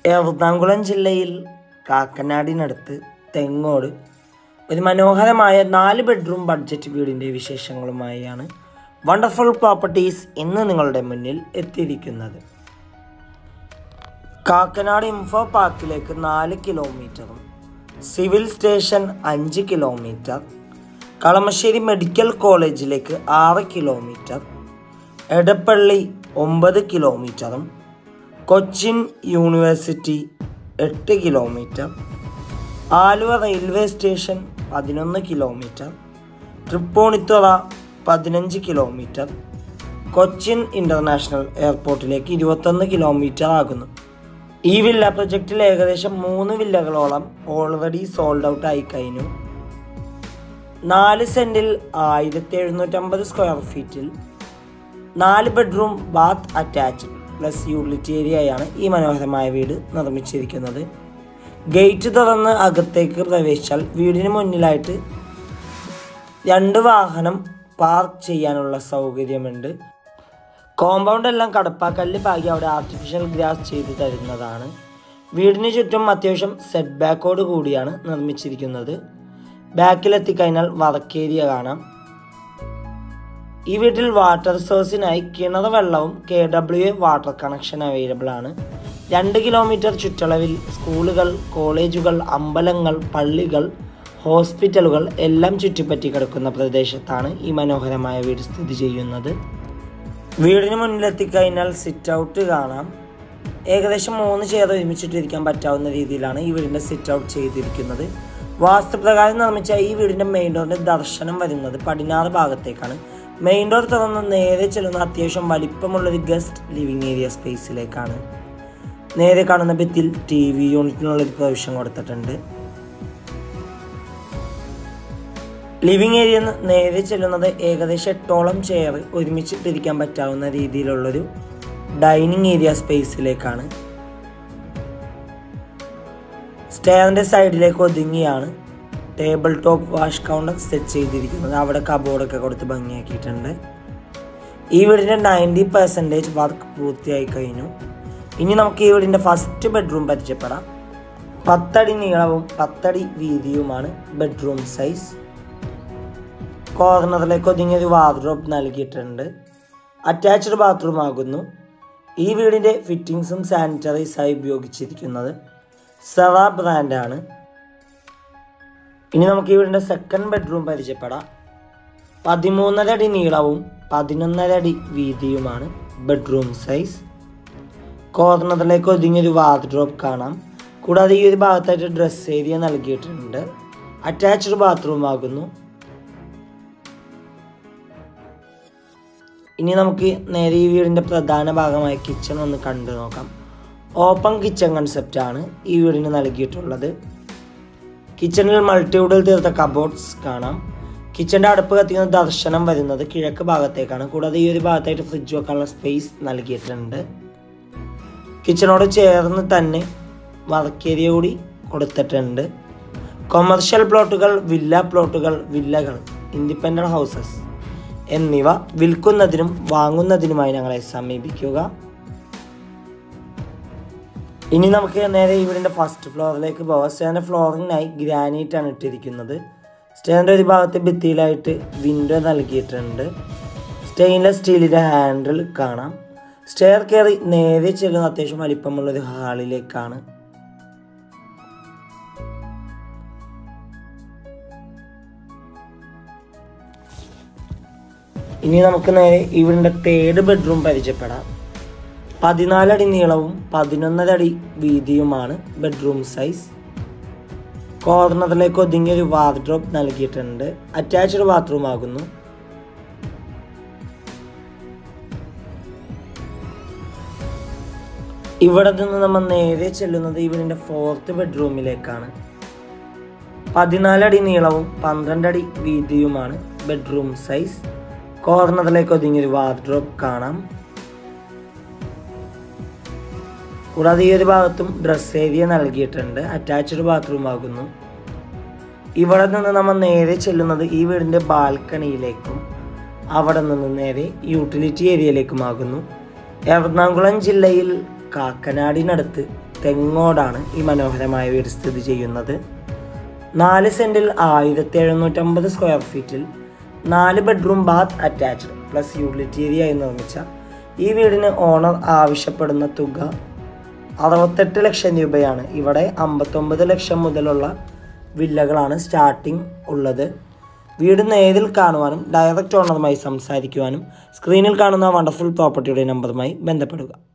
എറണാകുളം ജില്ലയിൽ കാക്കനാടിനടുത്ത് തെങ്ങോട് ഒരു മനോഹരമായ 4 ബെഡ്റൂം ബഡ്ജറ്റ് വീടിൻ്റെ വിശേഷങ്ങളുമായാണ് വണ്ടർഫുൾ പ്രോപ്പർട്ടീസ് ഇന്ന് നിങ്ങളുടെ മുന്നിൽ എത്തിയിരിക്കുന്നത്. കാക്കനാട് ഇൻഫോ പാർക്കിലേക്ക് 4 കിലോമീറ്ററും civil station 5 kilometre, Kalamassery medical കോളേജിലേക്ക് 6 കിലോമീറ്റർ, എടപ്പള്ളി 9 കിലോമീറ്ററും Cochin university 8 kilometre, Aluva railway station 11 kilometre, Thrippunithura 15 kilometre, Cochin international എയർപോർട്ടിലേക്ക് 21 കിലോമീറ്റർ ആകുന്നു. ഈ വില്ല പ്രൊജക്റ്റിൽ ഏകദേശം 3 വില്ലകളോളം ഓൾറെഡി സോൾഡ് ഔട്ട് ആയി കഴിഞ്ഞു. 4 സെൻറ്റിൽ 1750 സ്ക്വയർ ഫീറ്റിൽ 4 bedroom bath attached plus utility ഏരിയയാണ് ഈ മനോഹരമായ വീട് നിർമ്മിച്ചിരിക്കുന്നത്. ഗേറ്റ് തുറന്ന് അകത്തേക്ക് പ്രവേശിച്ചാൽ വീടിന് മുന്നിലായിട്ട് 2 വാഹനം പാർക്ക് ചെയ്യാനുള്ള സൗകര്യമുണ്ട്. കോമ്പൗണ്ട് എല്ലാം കടപ്പാക്കല്ല് പാകി അവിടെ ആർട്ടിഫിഷ്യൽ ഗ്രാസ് ചെയ്ത് തരുന്നതാണ്. വീടിന് ചുറ്റും അത്യാവശ്യം സെറ്റ് ബാക്കോട് കൂടിയാണ് നിർമ്മിച്ചിരിക്കുന്നത്. ബാക്കിലെത്തിക്കഴിഞ്ഞാൽ വർക്ക് ഏരിയ കാണാം. ഈ വീട്ടിൽ വാട്ടർ സോഴ്സിനായി കിണർ വെള്ളവും KWA വാട്ടർ കണക്ഷൻ അവൈലബിൾ ആണ്. 2 കിലോമീറ്റർ ചുറ്റളവിൽ സ്കൂളുകൾ, കോളേജുകൾ, അമ്പലങ്ങൾ, പള്ളികൾ, ഹോസ്പിറ്റലുകൾ എല്ലാം ചുറ്റിപ്പറ്റി കിടക്കുന്ന പ്രദേശത്താണ് ഈ മനോഹരമായ വീട് സ്ഥിതി ചെയ്യുന്നത്. വീടിന് മുന്നിലെത്തിക്കഴിഞ്ഞാൽ സിറ്റ് ഔട്ട് കാണാം. ഏകദേശം 3 ചെയർ ഒരുമിച്ചിട്ടിരിക്കാൻ പറ്റാവുന്ന രീതിയിലാണ് ഈ വീടിൻ്റെ സിറ്റ് ഔട്ട് ചെയ്തിരിക്കുന്നത്. വാസ്തുപ്രകാരം നിർമ്മിച്ച ഈ വീടിൻ്റെ മെയിൻ ഡോറിൻ്റെ ദർശനം വരുന്നത് പടിഞ്ഞാറ് ഭാഗത്തേക്കാണ്. മെയിൻ ഡോർ തുറന്ന് നേരെ ചെല്ലുന്ന അത്യാവശ്യം വലിപ്പമുള്ളൊരു ഗസ്റ്റ് ലിവിങ് ഏരിയ സ്പേസിലേക്കാണ്. നേരെ കാണുന്ന ഭിത്തിയിൽ TV യൂണിറ്റിനുള്ളൊരു പ്രൊവിഷൻ കൊടുത്തിട്ടുണ്ട്. ലിവിങ് ഏരിയ നേരെ ചെല്ലുന്നത് ഏകദേശം 8ഓളം ചെയർ ഒരുമിച്ചിട്ടിരിക്കാൻ പറ്റാവുന്ന രീതിയിലുള്ളൊരു ഡൈനിങ് ഏരിയ സ്പേസിലേക്കാണ്. സ്റ്റെയറിൻ്റെ സൈഡിലേക്ക് ഒതുങ്ങിയാണ് table top wash counter set ചെയ്തിരിക്കുന്നത്. അവിടെ കബോർഡൊക്കെ കൊടുത്ത് ഭംഗിയാക്കിയിട്ടുണ്ട്. ഈ വീടിൻ്റെ 90% വർക്ക് പൂർത്തിയായി കഴിഞ്ഞു. ഇനി നമുക്ക് ഈ വീടിൻ്റെ ഫസ്റ്റ് ബെഡ്റൂം പരിചയപ്പെടാം. 10 അടി നീളവും 10 അടി വീതിയുമാണ് ബെഡ്റൂം സൈസ്. കോർണറിലേക്ക് ഒതുങ്ങിയൊരു വാർഡ്രോബ് നൽകിയിട്ടുണ്ട്. അറ്റാച്ച്ഡ് ബാത്റൂം ആകുന്നു. ഈ വീടിൻ്റെ ഫിറ്റിങ്സും സാനിറ്ററീസായി ഉപയോഗിച്ചിരിക്കുന്നത് സെറ ബ്രാൻഡാണ്. ഇനി നമുക്ക് ഈ വീടിൻ്റെ സെക്കൻഡ് ബെഡ്റൂം പരിചയപ്പെടാം. 13.5 അടി നീളവും 11.5 അടി വീതിയുമാണ് ബെഡ്റൂം സൈസ്. കോർണറിലേക്ക് ഒതുങ്ങിയൊരു വാർഡ്രോബ് കാണാം. കൂടാതെ ഈ ഒരു ഭാഗത്തായിട്ട് ഡ്രസ് ഏരിയ നൽകിയിട്ടുണ്ട്. അറ്റാച്ച്ഡ് ബാത്റൂം ആകുന്നു. ഇനി നമുക്ക് നേരെ ഈ വീടിൻ്റെ പ്രധാന ഭാഗമായ കിച്ചൺ ഒന്ന് കണ്ടു നോക്കാം. ഓപ്പൺ കിച്ചൺ കൺസെപ്റ്റാണ് ഈ വീടിന് നൽകിയിട്ടുള്ളത്. കിച്ചണിൽ മൾട്ടിവുഡിൽ തീർത്ത കബോർഡ്സ് കാണാം. കിച്ചൻ്റെ അടുപ്പ് കത്തിക്കുന്ന ദർശനം വരുന്നത് കിഴക്ക് ഭാഗത്തേക്കാണ്. കൂടാതെ ഈ ഒരു ഭാഗത്തായിട്ട് ഫ്രിഡ്ജ് വെക്കാനുള്ള സ്പേസ് നൽകിയിട്ടുണ്ട്. കിച്ചണോട് ചേർന്ന് തന്നെ വർക്ക് ഏരിയ കൂടി കൊടുത്തിട്ടുണ്ട്. കൊമേർഷ്യൽ പ്ലോട്ടുകൾ, വില്ല പ്ലോട്ടുകൾ, വില്ലകൾ, ഇൻഡിപെൻഡൻറ്റ് ഹൗസസ് എന്നിവ വിൽക്കുന്നതിനും വാങ്ങുന്നതിനുമായി ഞങ്ങളെ സമീപിക്കുക. ഇനി നമുക്ക് നേരെ ഈ വീടിൻ്റെ ഫസ്റ്റ് ഫ്ലോറിലേക്ക് പോകാം. സ്റ്റെയറിൻ്റെ ഫ്ലോറിങ്ങിനായി ഗ്രാനൈറ്റ് ആണ് ഇട്ടിരിക്കുന്നത്. സ്റ്റെയറിൻ്റെ ഒരു ഭാഗത്ത് ഭിത്തിയിലായിട്ട് വിൻഡോ നൽകിയിട്ടുണ്ട്. സ്റ്റെയിൻലെസ് സ്റ്റീലിൻ്റെ ഹാൻഡിൽ കാണാം. സ്റ്റെയർ കയറി നേരെ ചെല്ലുന്ന അത്യാവശ്യം വലിപ്പമുള്ളൊരു ഹാളിലേക്കാണ്. ഇനി നമുക്ക് നേരെ ഈ വീടിൻ്റെ തേർഡ് ബെഡ്റൂം പരിചയപ്പെടാം. 14 അടി നീളവും 11.5 അടി വീതിയുമാണ് ബെഡ്റൂം സൈസ്. കോർണറിലേക്ക് ഒതുങ്ങിയൊരു വാർഡ്രോബ് നൽകിയിട്ടുണ്ട്. അറ്റാച്ച്ഡ് ബാത്റൂം ആകുന്നു. ഇവിടെ നിന്ന് നമ്മൾ നേരെ ചെല്ലുന്നത് ഈ വീടിൻ്റെ 4th ബെഡ്റൂമിലേക്കാണ്. 14 അടി നീളവും 12 അടി വീതിയുമാണ് ബെഡ്റൂം സൈസ്. കോർണറിലേക്ക് ഒതുങ്ങിയൊരു വാർഡ്രോബ് കാണാം. കൂടാതെ ഈ ഒരു ഭാഗത്തും ഡ്രസ് ഏരിയ നൽകിയിട്ടുണ്ട്. അറ്റാച്ച്ഡ് ബാത്റൂം ആകുന്നു. ഇവിടെ നിന്ന് നമ്മൾ നേരെ ചെല്ലുന്നത് ഈ വീടിൻ്റെ ബാൽക്കണിയിലേക്കും അവിടെ നിന്ന് നേരെ യൂട്ടിലിറ്റി ഏരിയയിലേക്കുമാകുന്നു. എറണാകുളം ജില്ലയിൽ കാക്കനാടിനടുത്ത് തെങ്ങോടാണ് ഈ മനോഹരമായ വീട് സ്ഥിതി ചെയ്യുന്നത്. 4 സെൻറ്റിൽ 1750 സ്ക്വയർ ഫീറ്റിൽ 4 bedroom bath attached plus utility ഏരിയയായി നിർമ്മിച്ച ഈ വീടിന് ഓണർ ആവശ്യപ്പെടുന്ന തുക 68 ലക്ഷം രൂപയാണ്. ഇവിടെ 59 ലക്ഷം മുതലുള്ള വില്ലകളാണ് സ്റ്റാർട്ടിംഗ് ഉള്ളത്. വീട് നേരിൽ കാണുവാനും ഡയറക്റ്റ് ഓണറുമായി സംസാരിക്കുവാനും സ്ക്രീനിൽ കാണുന്ന വണ്ടർഫുൾ പ്രോപ്പർട്ടിയുടെ നമ്പറുമായി ബന്ധപ്പെടുക.